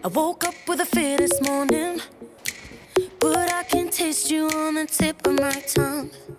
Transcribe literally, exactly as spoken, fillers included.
I woke up with a fear this morning, but I can taste you on the tip of my tongue.